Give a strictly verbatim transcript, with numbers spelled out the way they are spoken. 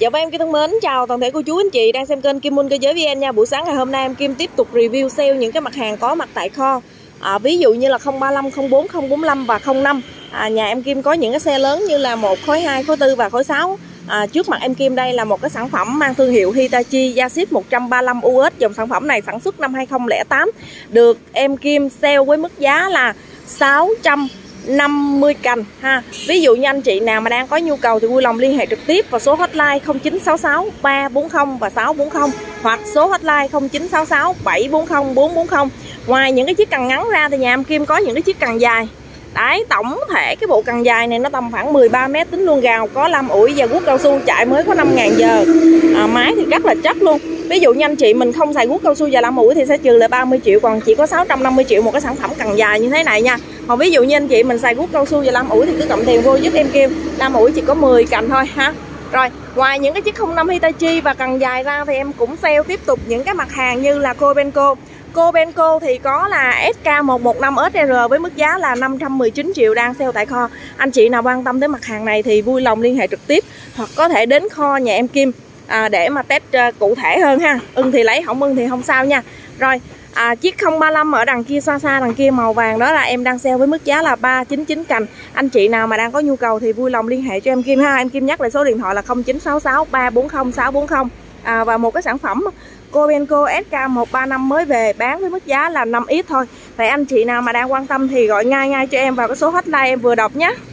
Dạ vâng em Kim thân mến, chào toàn thể cô chú anh chị đang xem kênh Kim Mun Cơ Giới vê en nha. Buổi sáng ngày hôm nay em Kim tiếp tục review sale những cái mặt hàng có mặt tại kho. À, ví dụ như là không ba lăm, không bốn, không bốn lăm và không năm. À, nhà em Kim có những cái xe lớn như là một khối hai, khối tư và khối sáu. À, trước mặt em Kim đây là một cái sản phẩm mang thương hiệu Hitachi Yashit một trăm ba mươi lăm u ét. Dòng sản phẩm này sản xuất năm hai không không tám, được em Kim sale với mức giá là sáu trăm năm mươi cành ha. Ví dụ như anh chị nào mà đang có nhu cầu thì vui lòng liên hệ trực tiếp vào số hotline không chín sáu sáu ba bốn không và sáu bốn không hoặc số hotline không chín sáu sáu bảy bốn không bốn bốn không. Ngoài những cái chiếc cần ngắn ra thì nhà em Kim có những cái chiếc cần dài. Đấy, tổng thể cái bộ cần dài này nó tầm khoảng mười ba mét, tính luôn gào, có lăm ủi và guốc cao su, chạy mới có năm ngàn giờ. À, máy thì rất là chất luôn. Ví dụ như anh chị mình không xài guốc cao su và lăm ủi thì sẽ trừ lại ba mươi triệu, còn chỉ có sáu trăm năm mươi triệu một cái sản phẩm cần dài như thế này nha. Còn ví dụ như anh chị mình xài guốc cao su và lăm ủi thì cứ cộng tiền vô giúp em Kim. Lăm ủi chỉ có mười cành thôi ha. Rồi, ngoài những cái chiếc không năm Hitachi và cần dài ra thì em cũng sale tiếp tục những cái mặt hàng như là Kobelco. Kobelco thì có là ét ca một một năm ét rờ với mức giá là năm trăm mười chín triệu đang sale tại kho. Anh chị nào quan tâm tới mặt hàng này thì vui lòng liên hệ trực tiếp hoặc có thể đến kho nhà em Kim à, để mà test uh, cụ thể hơn ha. Ưng thì lấy, không ưng thì không sao nha. Rồi, à, chiếc không ba lăm ở đằng kia xa xa đằng kia màu vàng đó là em đang sale với mức giá là ba trăm chín mươi chín cành. Anh chị nào mà đang có nhu cầu thì vui lòng liên hệ cho em Kim ha. Em Kim nhắc lại số điện thoại là không chín sáu sáu ba bốn không sáu bốn không. À, và một cái sản phẩm Kobelco ét ca một ba năm mới về bán với mức giá là năm ít thôi. Vậy anh chị nào mà đang quan tâm thì gọi ngay ngay cho em vào cái số hotline em vừa đọc nhé.